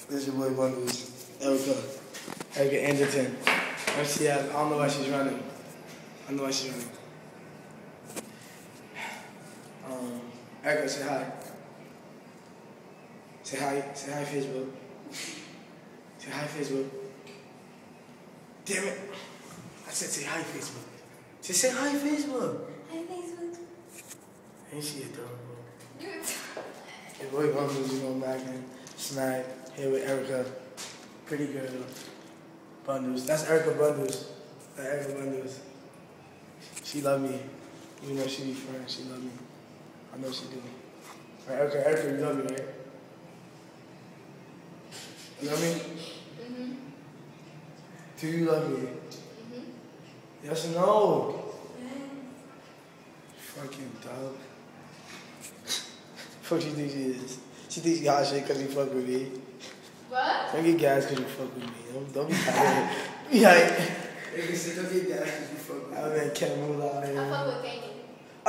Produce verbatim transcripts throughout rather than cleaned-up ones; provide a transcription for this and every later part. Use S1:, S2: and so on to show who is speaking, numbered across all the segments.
S1: This is your boy Bundles. Erica. Erica Anderton. And she has, I don't know why she's running. I know why she's running. Um, Erica, say hi. Say hi. Say hi, Facebook. Say hi, Facebook. Damn it. I said say hi, Facebook. Say say hi, Facebook.
S2: Hi, Facebook.
S1: Ain't she adorable? Your boy Bundles, you know, Maccin, Snack, here with Erica. Pretty girl. Bundles. That's Erica Bundles. That's Erica Bundles. She love me. Even though she be friends, she love me. I know she do. Right, Erica, Erica, you love me, right? You love me?
S2: Mm-hmm.
S1: Do you love me?
S2: Mm-hmm.
S1: Yes or no? Fucking dog. Fuck she thinks she is. She thinks she hot shit because you fuck with me.
S2: What?
S1: Don't get gas because you fuck with me. Don't, don't be tired. Be like, nigga said don't get gas because you fuck with me. I mean, can't move out here.
S2: I fuck with Katie.
S1: Oh!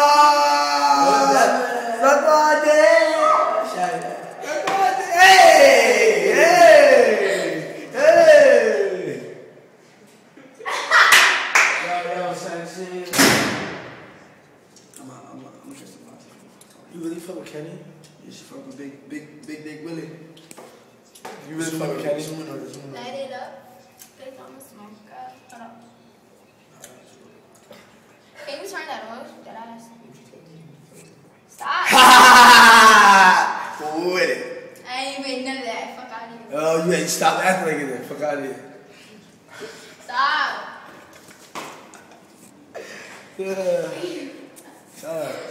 S1: That's what I did! Shout it out. That's what I did. Hey! Hey! Hey! Yo, yo, son, shit. I'm a, I'm a, I'm just a boss. You really fuck with Kenny? Yeah, she fuck with Big, Big, Big Dick Willie. You really fuck with Kenny?
S2: Light it up. They don't smoke. God. Hold up. Can you turn that off? That ass. Stop.
S1: With it.
S2: I ain't even none of that. Fuck out of here.
S1: Oh, you ain't stop acting like it then. Fuck out of here.
S2: Stop.
S1: Yeah. Stop.